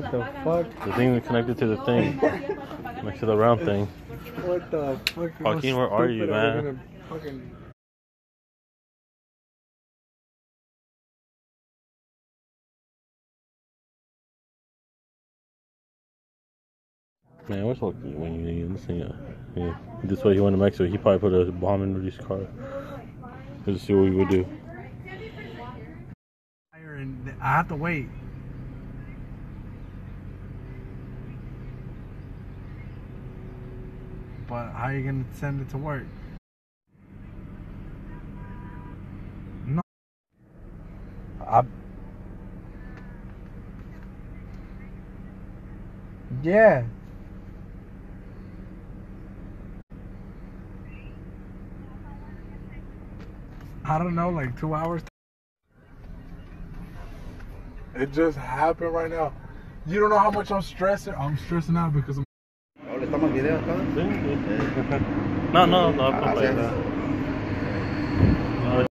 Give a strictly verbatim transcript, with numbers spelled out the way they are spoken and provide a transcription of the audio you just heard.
What the fuck? The thing connected to the thing. Next to the round thing. What the fuck? Joaquin, where are you, man? Fucking... Man, where's Loki when you need this thing? Yeah. This way he went to Mexico. He probably put a bomb in Rudy's car. Let's see what we would do. I have to wait. But how are you gonna send it to work? No. I. Yeah. I don't know, like two hours. It just happened right now. You don't know how much I'm stressing. I'm stressing out because I'm. ¿Le tomas video acá? Sí, sí. No, no, no, no.